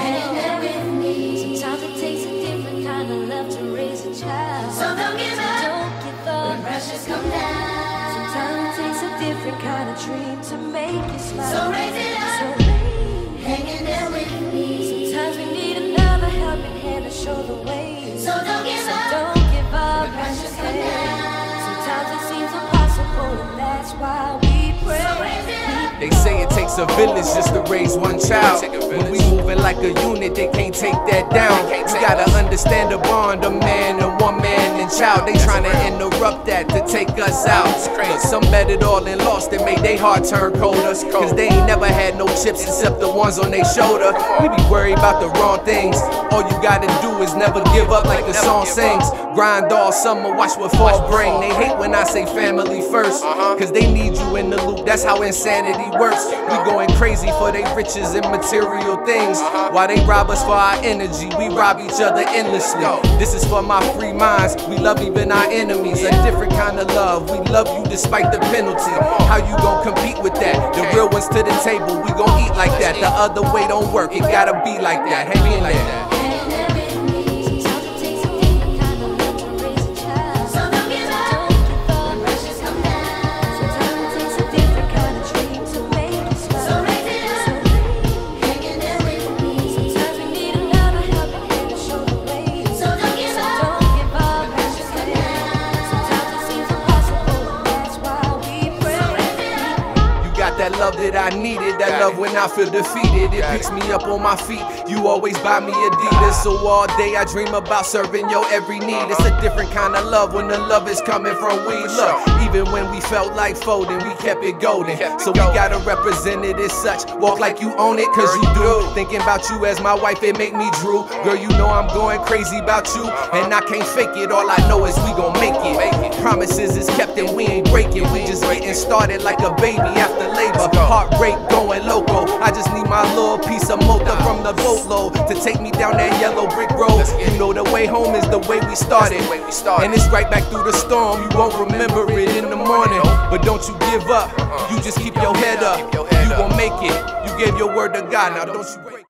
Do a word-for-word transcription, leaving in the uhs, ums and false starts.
hang there with me. Sometimes it takes a different kind of love to raise a child. So don't give up, so don't give up when pressures come down. Sometimes it takes a different kind of dream to make you smile. So raise it up, so raise, hanging there with me. sometimes we need another helping hand to show the way. So don't give So up, don't give up when pressures come hey. down. Sometimes it seems impossible, and that's why we pray. So raise it up, They say it takes a village just to raise one child. When we moving like a unit, they can't take that down. You gotta understand the bond of man and one man and child. They tryna interrupt that to take us out. Look, some bet it all and lost it, made they heart turn colder. Cause they ain't never had no chips except the ones on their shoulder. We be worried about the wrong things. All you gotta do is never give up like the song sings. Grind all summer, watch what fall bring. They hate when I say family first, cause they need you in the loop, that's how insanity works. We going crazy for they riches and material things, while they rob us for our energy, we rob each other endlessly. This is for my free minds, we love even our enemies. A different kind of love, we love you despite the penalty. How you gon' compete with that? The real ones to the table, we gon' eat like that. The other way don't work, it gotta be like that. Hang in there. hanging there with me. Sometimes it takes a different kind of love to raise a child. So don't give up, Don't give up. when pressures come down. Sometimes it takes a different kind of dream to make you smile. So raise it up, So raise, hanging there with me. sometimes we need another helping hand to show the way. So don't give So up, don't give up. when pressures come down. Sometimes it seems impossible, and that's why we pray. So raise it up, You got that love that I needed, that love when I feel defeated. It picks me up on my feet. You always buy me Adidas, so all day I dream about serving your every need. It's a different kind of love when the love is coming from we. Look, even when we felt like folding, we kept it golden. So we gotta represent it as such. Walk like you own it, cause you do. Thinking about you as my wife, it make me drool. Girl, you know I'm going crazy about you, and I can't fake it. All I know is we gon' make it. Promises is kept and we ain't breaking. We just getting started like a baby after labor. Heart rate going loco. I just need my little piece of motor from the boatload to take me down that yellow brick road. You know the way home is the way we started, and it's right back through the storm. You won't remember it in the morning, but don't you give up. You just keep your head up. You gon' make it. You gave your word to God, now don't you break.